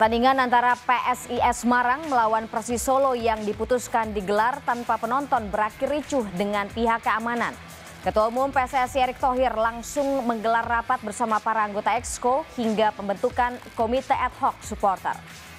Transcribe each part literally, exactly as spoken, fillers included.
Pertandingan antara P S I S Semarang melawan Persis Solo yang diputuskan digelar tanpa penonton berakhir ricuh dengan pihak keamanan. Ketua Umum P S S I Erick Thohir langsung menggelar rapat bersama para anggota Exco hingga pembentukan komite ad hoc supporter.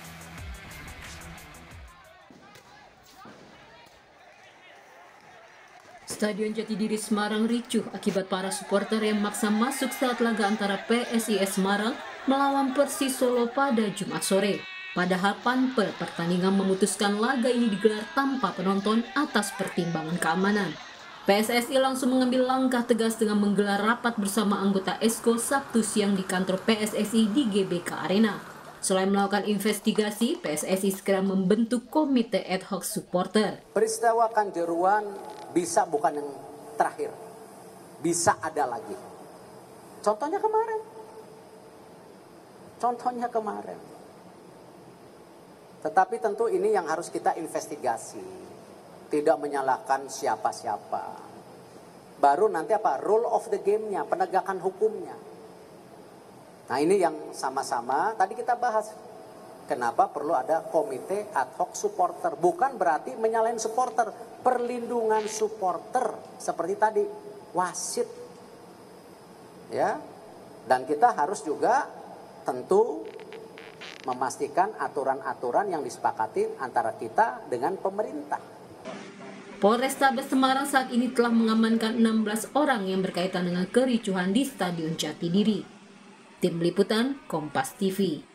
Stadion Jatidiri Semarang ricuh akibat para supporter yang maksa masuk saat laga antara P S I S Semarang melawan Persis Solo pada Jumat sore. Padahal panpel pertandingan memutuskan laga ini digelar tanpa penonton atas pertimbangan keamanan. P S S I langsung mengambil langkah tegas dengan menggelar rapat bersama anggota Exco Sabtu siang di kantor P S S I di G B K Arena. Selain melakukan investigasi, P S S I segera membentuk komite ad hoc supporter. Peristiwa Kanjuruhan bisa bukan yang terakhir, bisa ada lagi. Contohnya kemarin. Contohnya kemarin. Tetapi tentu ini yang harus kita investigasi. Tidak menyalahkan siapa-siapa. Baru nanti apa? Rule of the game-nya, penegakan hukumnya. Nah ini yang sama-sama tadi kita bahas. Kenapa perlu ada komite ad hoc supporter. Bukan berarti menyalahin supporter. Perlindungan supporter. Seperti tadi. Wasit. Ya. Dan kita harus juga tentu memastikan aturan-aturan yang disepakati antara kita dengan pemerintah. Polrestabes Semarang saat ini telah mengamankan enam belas orang yang berkaitan dengan kericuhan di Stadion Jatidiri. Tim Liputan Kompas T V.